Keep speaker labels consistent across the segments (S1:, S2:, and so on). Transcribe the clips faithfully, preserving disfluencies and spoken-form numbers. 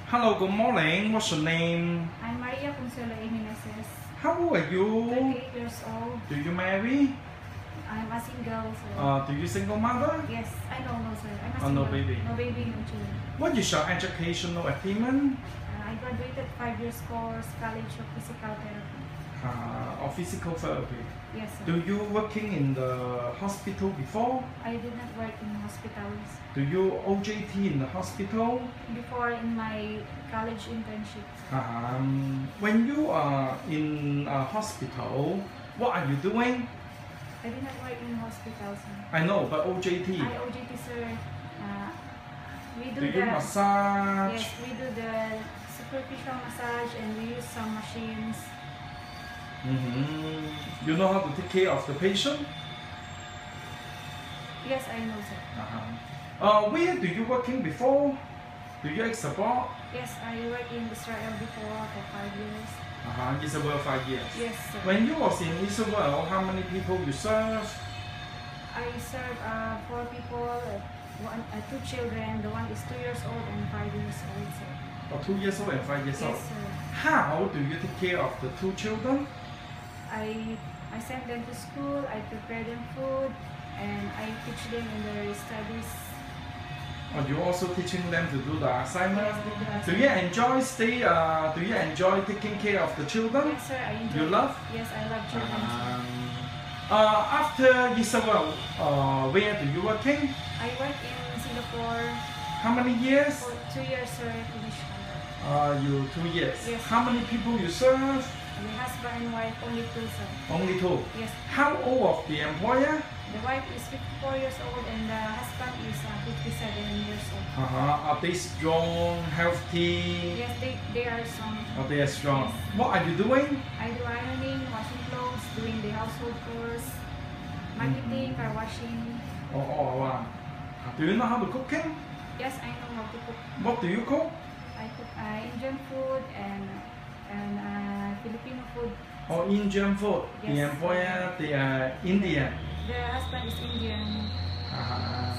S1: Hello, good morning. What's your name?
S2: I'm Maria Consuelo Jimenez.
S1: How old are you?
S2: thirty-eight years old.
S1: Do you marry?
S2: I'm a single, sir.
S1: Uh, do you single mother?
S2: Yes, I don't know, sir. I'm a
S1: Oh,
S2: single.
S1: no baby.
S2: No baby, no children.
S1: What is your educational attainment?
S2: Uh, I graduated five years course, College of Physical Therapy.
S1: Uh, or physical therapy?
S2: Yes, sir.
S1: Do you working in the hospital before?
S2: I did not work in hospitals.
S1: Do you O J T in the hospital?
S2: Before in my college internship.
S1: Um, when you are in a hospital, what are you doing?
S2: I did not work in hospitals, sir.
S1: I know, but O J T.
S2: I O J T, sir. Uh, we do,
S1: Do
S2: the
S1: you massage?
S2: Yes, we do the superficial massage and we use some machines.
S1: Mm-hmm. You know how to take care of the patient?
S2: Yes, I know, sir.
S1: Uh-huh. Uh, where do you working before? Do you export?
S2: Yes, I worked in Israel before for five years.
S1: Uh-huh. Israel five years.
S2: Yes, sir.
S1: When you was in Israel, how many people you serve?
S2: I serve uh, four people, uh, one, uh, two children. The one is two years old and five years old, sir.
S1: Or two years old and five years old.
S2: Yes, sir.
S1: How do you take care of the two children?
S2: I I send them to school. I prepare them food, and I teach them in their studies.
S1: Or you also teaching them to do the assignment?
S2: Yes, do the
S1: Do you enjoy stay? Uh, do you enjoy taking care of the children?
S2: Yes, sir. I enjoy.
S1: You love?
S2: Yes, I love children.
S1: Um, uh, after Israel, uh, where do you working?
S2: I work in Singapore
S1: How many years?
S2: for two years, sir. Finished.
S1: Uh, you two years.
S2: Yes.
S1: How many people you serve?
S2: The husband and wife only two, sir.
S1: Only two.
S2: Yes.
S1: How old of the employer?
S2: The wife is fifty-four years old and the husband is uh, fifty-seven years old.
S1: Uh-huh. Are they strong, healthy?
S2: Yes, they, they are some.
S1: Are they strong?
S2: Yes.
S1: What are you doing?
S2: I do ironing, washing clothes, doing the household chores, marketing, car washing.
S1: Oh, oh, wow. Do you know how to cooking?
S2: Yes, I know how to cook.
S1: What do you cook?
S2: I cook uh, Indian food and and uh, Filipino food.
S1: Oh, Indian food. The
S2: Yes.
S1: employer, they are Indian.
S2: The husband is Indian.
S1: Uh-huh.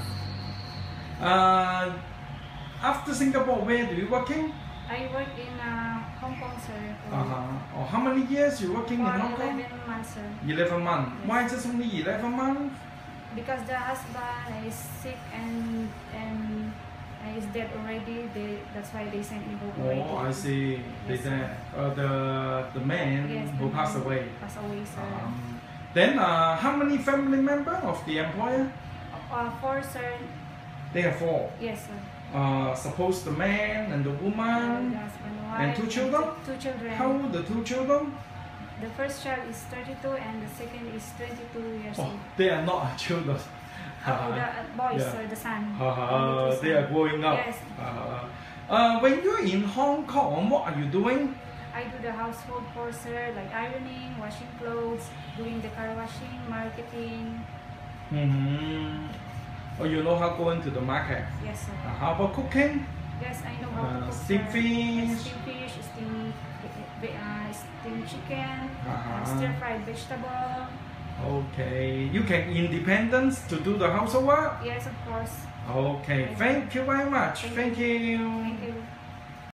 S1: Uh, after Singapore, where do you working?
S2: I work in uh, Hong Kong, sir. For,
S1: Uh-huh. Oh, how many years you working in
S2: for
S1: Hong Kong?
S2: eleven months, sir.
S1: eleven months.
S2: Yes.
S1: Why just only eleven months?
S2: Because the husband is sick and and is dead already. They that's why they sent me home already.
S1: Oh, I see. They
S2: Yes,
S1: said uh, the the man
S2: Yes,
S1: who
S2: the
S1: passed
S2: man
S1: away.
S2: Passed away, sir.
S1: Um, then, uh, how many family member of the employer?
S2: Uh, four, sir.
S1: They are four.
S2: Yes, sir.
S1: Uh, suppose the man and the
S2: Uh,
S1: woman.
S2: the husband, wife,
S1: And two children?
S2: Two children.
S1: How old the two children?
S2: The first child is thirty-two and the second is twenty-two years
S1: Oh,
S2: old.
S1: they are not children.
S2: Oh, the uh, boys,
S1: Yeah.
S2: sir, the son.
S1: Uh,
S2: The two
S1: they are
S2: son.
S1: growing up.
S2: Yes.
S1: Uh, uh, when you're in Hong Kong, what are you doing?
S2: I do the household chores, sir, like ironing, washing clothes, doing the car washing, marketing.
S1: Mm-hmm. Oh, you know how going to the market.
S2: Yes, sir.
S1: Uh, how about cooking?
S2: Yes, I know how
S1: Uh,
S2: to cook.
S1: steam
S2: sir.
S1: fish.
S2: Steam fish, steam, uh, steam chicken,
S1: Uh-huh.
S2: uh, stir fried vegetable.
S1: Okay, you can independence to do the household work.
S2: Yes, of course.
S1: Okay, thank you very much.
S2: Thank
S1: Thank you.
S2: Thank you.